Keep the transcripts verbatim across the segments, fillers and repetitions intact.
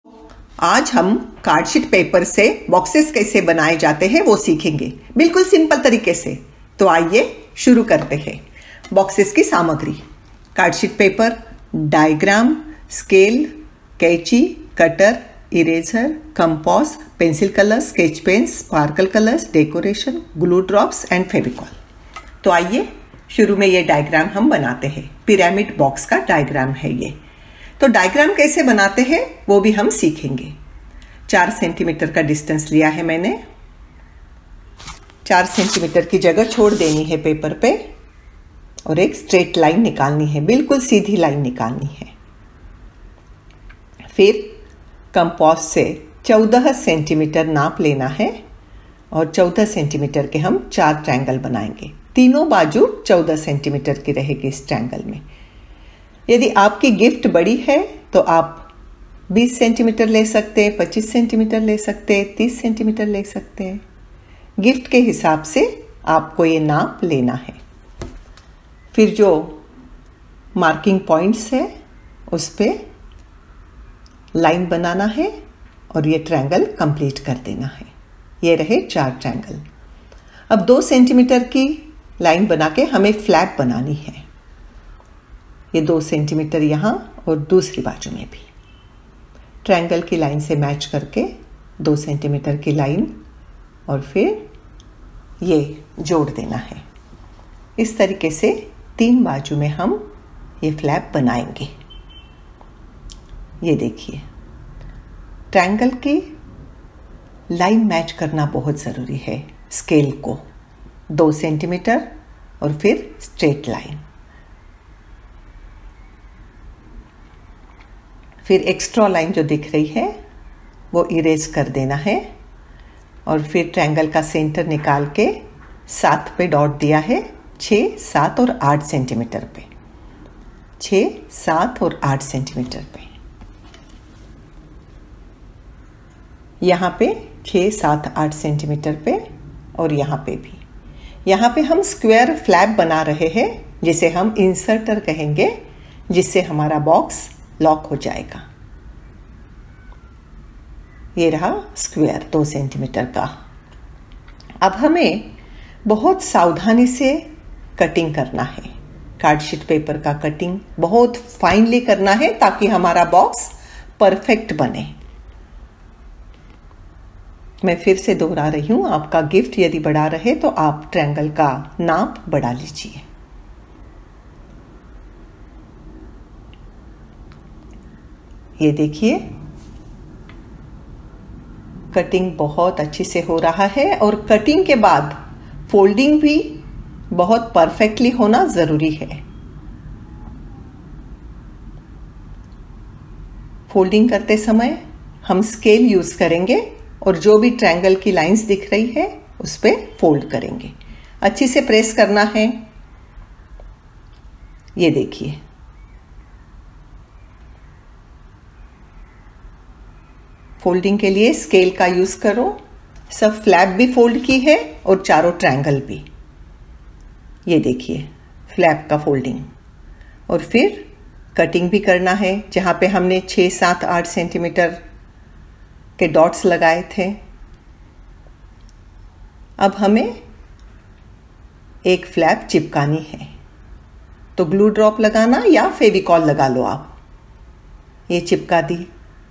आज हम card sheet paper से बॉक्सेस कैसे बनाए जाते हैं वो सीखेंगे, बिल्कुल सिंपल तरीके से। तो आइए शुरू करते हैं। बॉक्सेस की सामग्री: कार्डशीट पेपर, डायग्राम, स्केल, कैंची, cutter, eraser, compass, pencil colour, sketch pen, sparkle colours, decoration, glue drops and Fevicol. तो आइए शुरू में ये डायग्राम हम बनाते हैं। पिरामिड बॉक्स का डायग्राम है ये। तो डायग्राम कैसे बनाते हैं वो भी हम सीखेंगे। चार सेंटीमीटर का डिस्टेंस लिया है मैंने। चार सेंटीमीटर की जगह छोड़ देनी है पेपर पे और एक स्ट्रेट लाइन निकालनी है, बिल्कुल सीधी लाइन निकालनी है। फिर कंपास से चौदह सेंटीमीटर नाप लेना है और चौदह सेंटीमीटर के हम चार ट्रायंगल बनाएंगे। तीनों बाजू चौदह सेंटीमीटर की रहेगी इस ट्रायंगल में। यदि आपकी गिफ्ट बड़ी है तो आप बीस सेंटीमीटर ले सकते हैं, पच्चीस सेंटीमीटर ले सकते हैं, तीस सेंटीमीटर ले सकते हैं। गिफ्ट के हिसाब से आपको ये नाप लेना है। फिर जो मार्किंग पॉइंट्स है उस पे लाइन बनाना है और ये ट्रायंगल कंप्लीट कर देना है। ये रहे चार ट्रायंगल। अब दो सेंटीमीटर की लाइन बना के हमें फ्लैप बनानी है। ये दो सेंटीमीटर यहाँ और दूसरी बाजू में भी ट्रायंगल की लाइन से मैच करके दो सेंटीमीटर की लाइन और फिर ये जोड़ देना है। इस तरीके से तीन बाजू में हम ये फ्लैप बनाएंगे। ये देखिए, ट्रायंगल की लाइन मैच करना बहुत ज़रूरी है। स्केल को दो सेंटीमीटर और फिर स्ट्रेट लाइन। फिर एक्स्ट्रा लाइन जो दिख रही है वो इरेज कर देना है और फिर ट्रायंगल का सेंटर निकाल के सात पे डॉट दिया है। छः, सात और आठ सेंटीमीटर पे, छः, सात और आठ सेंटीमीटर पे। यहाँ पे छः, सात, आठ सेंटीमीटर पे और यहाँ पे भी। यहाँ पे हम स्क्वायर फ्लैप बना रहे हैं जिसे हम इंसर्टर कहेंगे, जिससे हमारा बॉक्स लॉक हो जाएगा। ये रहा स्क्वायर दो सेंटीमीटर का। अब हमें बहुत सावधानी से कटिंग करना है। कार्डशीट पेपर का कटिंग बहुत फाइनली करना है ताकि हमारा बॉक्स परफेक्ट बने। मैं फिर से दोहरा रही हूं, आपका गिफ्ट यदि बड़ा रहे तो आप ट्रायंगल का नाप बढ़ा लीजिए। ये देखिए, कटिंग बहुत अच्छी से हो रहा है और कटिंग के बाद फोल्डिंग भी बहुत परफेक्टली होना जरूरी है। फोल्डिंग करते समय हम स्केल यूज करेंगे और जो भी ट्रायंगल की लाइंस दिख रही है उस पे फोल्ड करेंगे। अच्छी से प्रेस करना है। ये देखिए, फोल्डिंग के लिए स्केल का यूज करो। सब फ्लैप भी फोल्ड की है और चारों ट्रायंगल भी। ये देखिए, फ्लैप का फोल्डिंग। और फिर कटिंग भी करना है। जहाँ पे हमने छः, सात, आठ सेंटीमीटर के डॉट्स लगाए थे, अब हमें एक फ्लैप चिपकानी है। तो ग्लू ड्रॉप लगाना या फेविकॉल लगा लो आप। ये चिपका दी।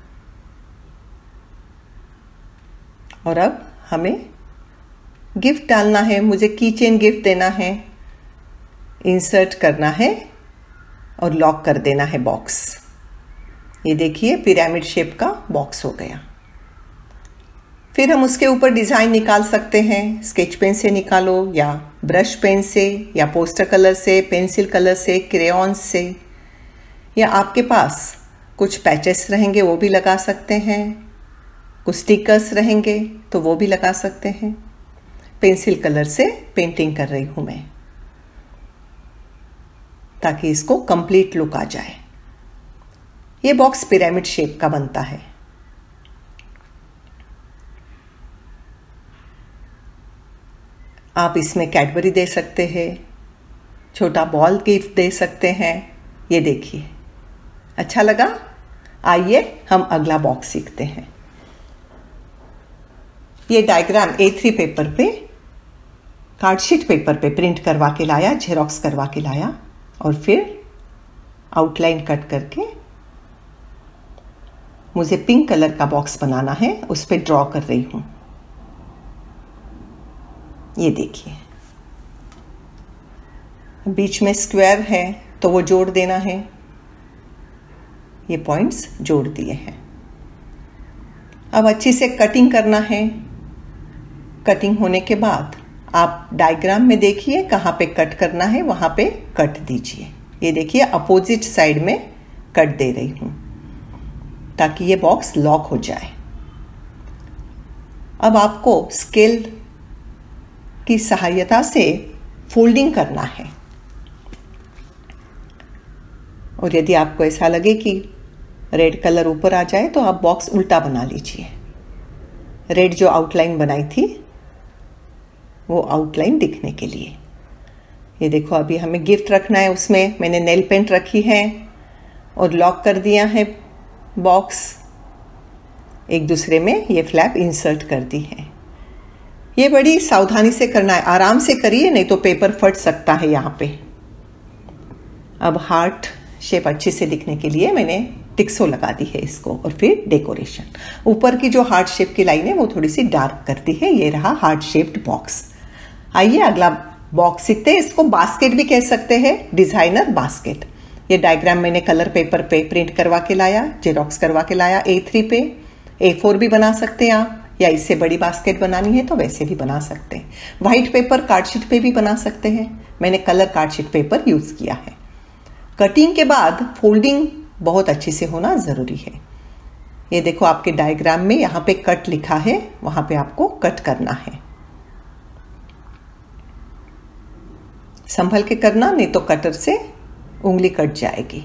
और अब हमें गिफ्ट डालना है। मुझे की चेन गिफ्ट देना है। इंसर्ट करना है और लॉक कर देना है बॉक्स। ये देखिए, पिरामिड शेप का बॉक्स हो गया। फिर हम उसके ऊपर डिज़ाइन निकाल सकते हैं। स्केच पेन से निकालो या ब्रश पेन से या पोस्टर कलर से, पेंसिल कलर से, क्रेयॉन्स से, या आपके पास कुछ पैचेस रहेंगे वो भी लगा सकते हैं। कुछ स्टिकर्स रहेंगे तो वो भी लगा सकते हैं। पेंसिल कलर से पेंटिंग कर रही हूं मैं ताकि इसको कंप्लीट लुक आ जाए। ये बॉक्स पिरामिड शेप का बनता है। आप इसमें कैडबरी दे सकते हैं, छोटा बॉल गिफ्ट दे सकते हैं। ये देखिए, अच्छा लगा? आइए हम अगला बॉक्स सीखते हैं। ये डायग्राम ए थ्री पेपर पे, कार्डशीट पेपर पे प्रिंट करवा के लाया, जेरोक्स करवा के लाया और फिर आउटलाइन कट करके मुझे पिंक कलर का बॉक्स बनाना है, उस पर ड्रॉ कर रही हूं। ये देखिए, बीच में स्क्वायर है तो वो जोड़ देना है। ये पॉइंट्स जोड़ दिए हैं। अब अच्छे से कटिंग करना है। कटिंग होने के बाद आप डायग्राम में देखिए कहाँ पे कट करना है, वहां पे कट दीजिए। ये देखिए अपोजिट साइड में कट दे रही हूं ताकि ये बॉक्स लॉक हो जाए। अब आपको स्केल की सहायता से फोल्डिंग करना है और यदि आपको ऐसा लगे कि रेड कलर ऊपर आ जाए तो आप बॉक्स उल्टा बना लीजिए। रेड जो आउटलाइन बनाई थी वो आउटलाइन दिखने के लिए। ये देखो, अभी हमें गिफ्ट रखना है, उसमें मैंने नेल पेंट रखी है और लॉक कर दिया है बॉक्स। एक दूसरे में ये फ्लैप इंसर्ट कर दी है। ये बड़ी सावधानी से करना है, आराम से करिए नहीं तो पेपर फट सकता है यहाँ पे। अब हार्ट शेप अच्छे से दिखने के लिए मैंने टिक्सो लगा दी है इसको और फिर डेकोरेशन। ऊपर की जो हार्ट शेप की लाइन है वो थोड़ी सी डार्क कर दी है। ये रहा हार्ट शेप्ड बॉक्स। आइए अगला बॉक्स सीखते हैं। इसको बास्केट भी कह सकते हैं, डिजाइनर बास्केट। ये डायग्राम मैंने कलर पेपर पे प्रिंट करवा के लाया, जेरोक्स करवा के लाया ए थ्री पे। ए फोर भी बना सकते हैं आप, या इससे बड़ी बास्केट बनानी है तो वैसे भी बना सकते हैं। व्हाइट पेपर कार्डशीट पे भी बना सकते हैं। मैंने कलर कार्डशीट पेपर यूज किया है। कटिंग के बाद फोल्डिंग बहुत अच्छे से होना जरूरी है। ये देखो आपके डायग्राम में यहाँ पे कट लिखा है, वहां पे आपको कट करना है। संभल के करना, नहीं तो कटर से उंगली कट जाएगी।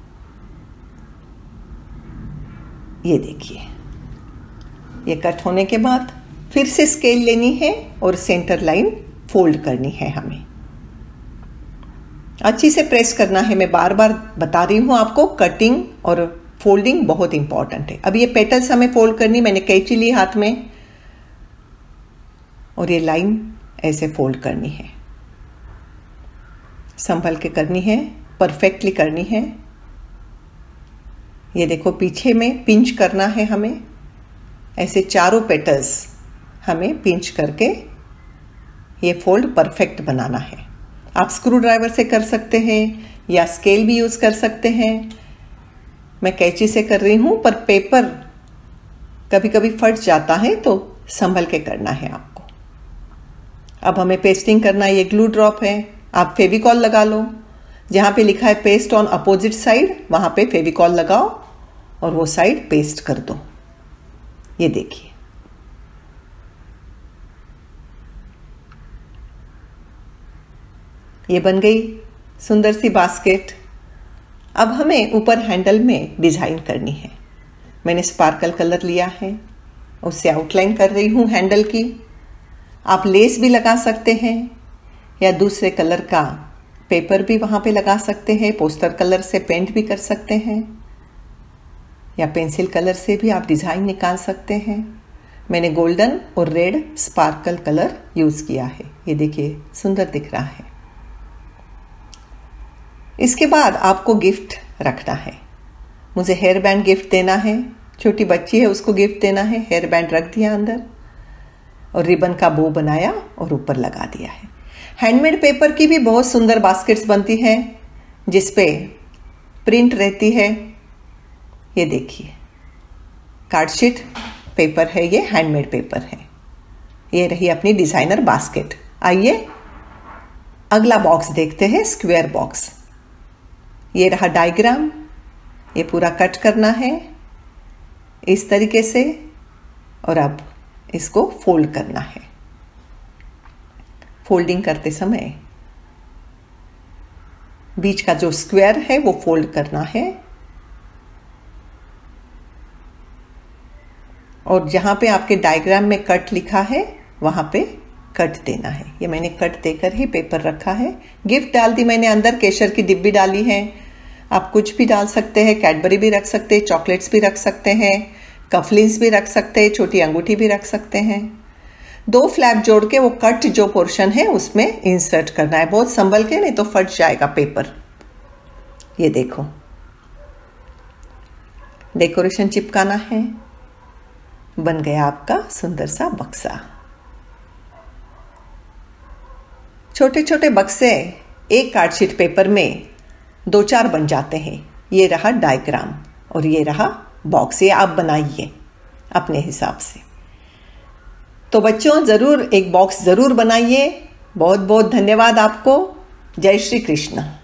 ये देखिए, ये कट होने के बाद फिर से स्केल लेनी है और सेंटर लाइन फोल्ड करनी है। हमें अच्छी से प्रेस करना है। मैं बार बार बता रही हूं आपको, कटिंग और फोल्डिंग बहुत इंपॉर्टेंट है। अब ये पेटल्स हमें फोल्ड करनी, मैंने कैंची ली हाथ में और ये लाइन ऐसे फोल्ड करनी है। संभल के करनी है, परफेक्टली करनी है। ये देखो पीछे में पिंच करना है हमें। ऐसे चारों पेटल्स हमें पिंच करके ये फोल्ड परफेक्ट बनाना है। आप स्क्रू ड्राइवर से कर सकते हैं या स्केल भी यूज कर सकते हैं। मैं कैंची से कर रही हूं, पर पेपर कभी कभी फट जाता है तो संभल के करना है आपको। अब हमें पेस्टिंग करना है। ये ग्लू ड्रॉप है, आप फेविकॉल लगा लो। जहां पे लिखा है पेस्ट ऑन अपोजिट साइड, वहां पे फेविकॉल लगाओ और वो साइड पेस्ट कर दो। ये देखिए, ये बन गई सुंदर सी बास्केट। अब हमें ऊपर हैंडल में डिजाइन करनी है। मैंने स्पार्कल कलर लिया है, उससे आउटलाइन कर रही हूं हैंडल की। आप लेस भी लगा सकते हैं या दूसरे कलर का पेपर भी वहां पे लगा सकते हैं। पोस्टर कलर से पेंट भी कर सकते हैं या पेंसिल कलर से भी आप डिजाइन निकाल सकते हैं। मैंने गोल्डन और रेड स्पार्कल कलर यूज किया है। ये देखिए सुंदर दिख रहा है। इसके बाद आपको गिफ्ट रखना है। मुझे हेयर बैंड गिफ्ट देना है। छोटी बच्ची है, उसको गिफ्ट देना है। हेयर बैंड रख दिया अंदर और रिबन का बो बनाया और ऊपर लगा दिया है। हैंडमेड पेपर की भी बहुत सुंदर बास्केट्स बनती हैं जिसपे प्रिंट रहती है। ये देखिए, कार्डशीट पेपर है, ये हैंडमेड पेपर है। ये रही अपनी डिजाइनर बास्केट। आइए अगला बॉक्स देखते हैं, स्क्वायर बॉक्स। ये रहा डायग्राम। ये पूरा कट करना है इस तरीके से और अब इसको फोल्ड करना है। फोल्डिंग करते समय बीच का जो स्क्वायर है वो फोल्ड करना है और जहां पे आपके डायग्राम में कट लिखा है वहां पे कट देना है। ये मैंने कट देकर ही पेपर रखा है। गिफ्ट डाल दी मैंने अंदर, केशर की डिब्बी डाली है। आप कुछ भी डाल सकते हैं, कैडबरी भी रख सकते हैं, चॉकलेट्स भी रख सकते हैं, कफलिन्स भी रख सकते हैं, छोटी अंगूठी भी रख सकते हैं। दो फ्लैप जोड़ के वो कट जो पोर्शन है उसमें इंसर्ट करना है, बहुत संभल के, नहीं तो फट जाएगा पेपर। ये देखो, डेकोरेशन चिपकाना है, बन गया आपका सुंदर सा बक्सा। छोटे छोटे बक्से एक कार्डशीट पेपर में दो चार बन जाते हैं। ये रहा डायग्राम और ये रहा बॉक्स। ये आप बनाइए अपने हिसाब से। तो बच्चों, ज़रूर एक बॉक्स ज़रूर बनाइए। बहुत बहुत धन्यवाद आपको। जय श्री कृष्ण।